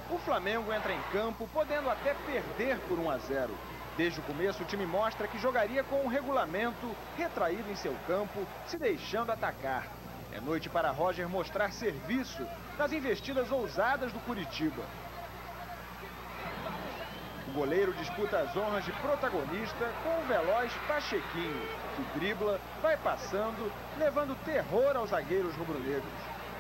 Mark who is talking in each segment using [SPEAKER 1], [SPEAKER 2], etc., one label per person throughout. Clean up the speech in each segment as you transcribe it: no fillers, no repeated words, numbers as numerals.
[SPEAKER 1] O Flamengo entra em campo podendo até perder por 1 a 0. Desde o começo, o time mostra que jogaria com o regulamento retraído em seu campo, se deixando atacar. É noite para Roger mostrar serviço nas investidas ousadas do Curitiba. O goleiro disputa as honras de protagonista com o veloz Pachequinho, que dribla, vai passando, levando terror aos zagueiros rubro-negros.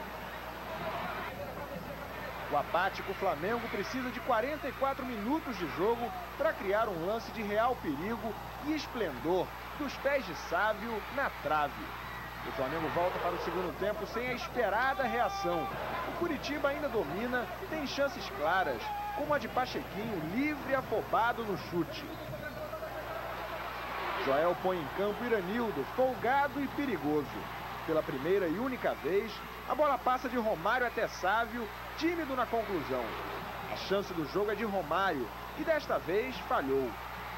[SPEAKER 1] O apático Flamengo precisa de 44 minutos de jogo para criar um lance de real perigo e esplendor dos pés de Sávio na trave. O Flamengo volta para o segundo tempo sem a esperada reação. O Curitiba ainda domina, tem chances claras, como a de Pachequinho livre e afobado no chute. Joel põe em campo Iranildo, folgado e perigoso. Pela primeira e única vez, a bola passa de Romário até Sávio, tímido na conclusão. A chance do jogo é de Romário e desta vez falhou.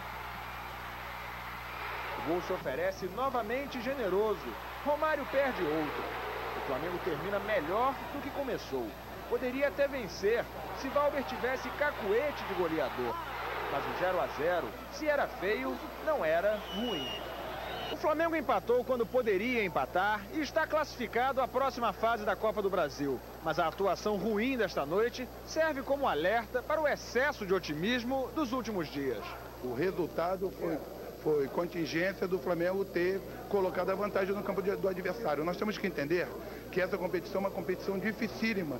[SPEAKER 1] O gol se oferece novamente generoso. Romário perde outro. O Flamengo termina melhor do que começou. Poderia até vencer se Valber tivesse cacuete de goleador. Mas o 0 a 0, se era feio, não era ruim. O Flamengo empatou quando poderia empatar e está classificado à próxima fase da Copa do Brasil. Mas a atuação ruim desta noite serve como alerta para o excesso de otimismo dos últimos dias.
[SPEAKER 2] O resultado foi contingência do Flamengo ter colocado a vantagem no campo do adversário. Nós temos que entender que essa competição é uma competição dificílima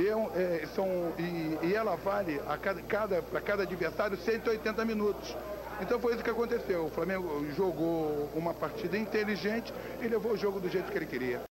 [SPEAKER 2] e ela vale para cada adversário 180 minutos. Então foi isso que aconteceu. O Flamengo jogou uma partida inteligente e levou o jogo do jeito que ele queria.